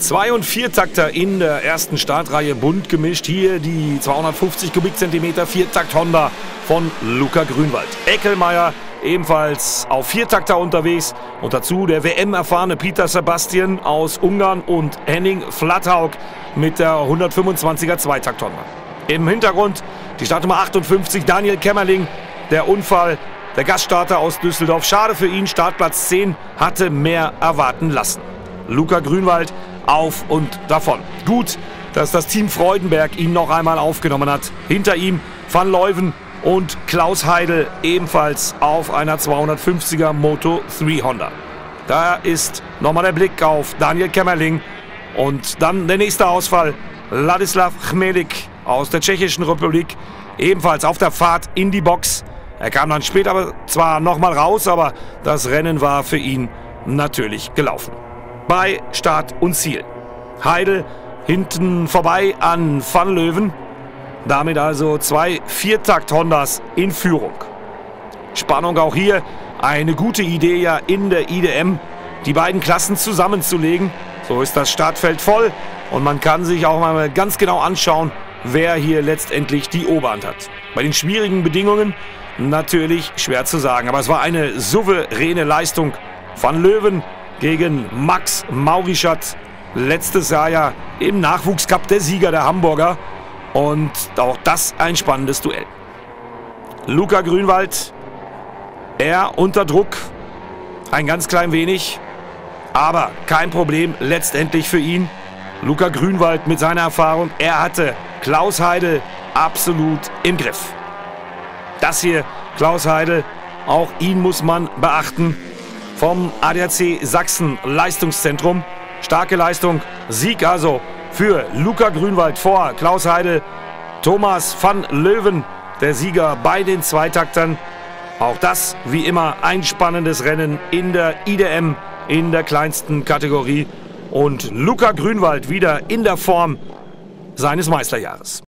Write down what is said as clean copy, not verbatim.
Zwei- und Viertakter in der ersten Startreihe, bunt gemischt. Hier die 250 Kubikzentimeter Viertakt Honda von Luca Grünwald. Eckelmeier ebenfalls auf Viertakter unterwegs. Und dazu der WM-erfahrene Peter Sebastian aus Ungarn und Henning Flatthaug mit der 125er Zweitakt Honda. Im Hintergrund die Startnummer 58, Daniel Kämmerling. Der Unfall, der Gaststarter aus Düsseldorf. Schade für ihn, Startplatz 10 hatte mehr erwarten lassen. Luca Grünwald auf und davon. Gut, dass das Team Freudenberg ihn noch einmal aufgenommen hat. Hinter ihm Van Leuven und Klaus Heidel ebenfalls auf einer 250er Moto3 Honda. Da ist nochmal der Blick auf Daniel Kämmerling und dann der nächste Ausfall. Ladislav Chmelik aus der Tschechischen Republik, ebenfalls auf der Fahrt in die Box. Er kam dann später aber zwar nochmal raus, aber das Rennen war für ihn natürlich gelaufen. Bei Start und Ziel. Heidel hinten vorbei an Van Leuven. Damit also zwei Viertakt-Hondas in Führung. Spannung auch hier. Eine gute Idee ja in der IDM, die beiden Klassen zusammenzulegen. So ist das Startfeld voll und man kann sich auch mal ganz genau anschauen, wer hier letztendlich die Oberhand hat. Bei den schwierigen Bedingungen natürlich schwer zu sagen, aber es war eine souveräne Leistung. Van Leuven gegen Max Maurischat, letztes Jahr ja im Nachwuchscup der Sieger der Hamburger. Und auch das ein spannendes Duell. Luca Grünwald, er unter Druck, ein ganz klein wenig, aber kein Problem letztendlich für ihn. Luca Grünwald mit seiner Erfahrung, er hatte Klaus Heidel absolut im Griff. Das hier, Klaus Heidel, auch ihn muss man beachten. Vom ADAC Sachsen Leistungszentrum. Starke Leistung, Sieg also für Luca Grünwald vor Klaus Heidel. Thomas van Leuven, der Sieger bei den Zweitaktern. Auch das wie immer ein spannendes Rennen in der IDM in der kleinsten Kategorie. Und Luca Grünwald wieder in der Form seines Meisterjahres.